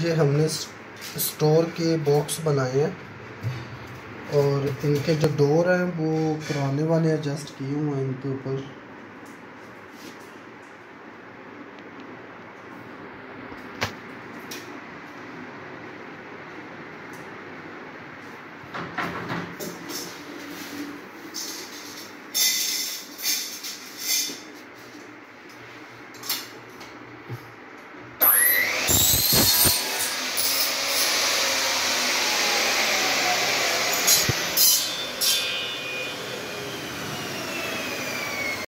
ये हमने स्टोर के बॉक्स बनाए हैं और इनके जो डोर हैं वो पुराने वाले एडजस्ट किए हुए हैं इनके ऊपर।